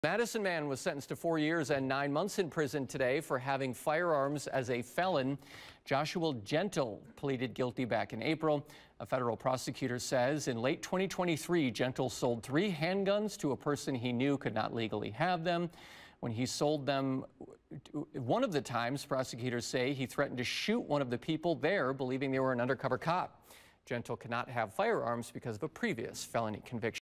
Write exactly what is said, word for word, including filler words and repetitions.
Madison man was sentenced to four years and nine months in prison today for having firearms as a felon. Joshua Gentle pleaded guilty back in April. A federal prosecutor says in late twenty twenty-three, Gentle sold three handguns to a person he knew could not legally have them. When he sold them, one of the times, prosecutors say he threatened to shoot one of the people there, believing they were an undercover cop. Gentle cannot have firearms because of a previous felony conviction.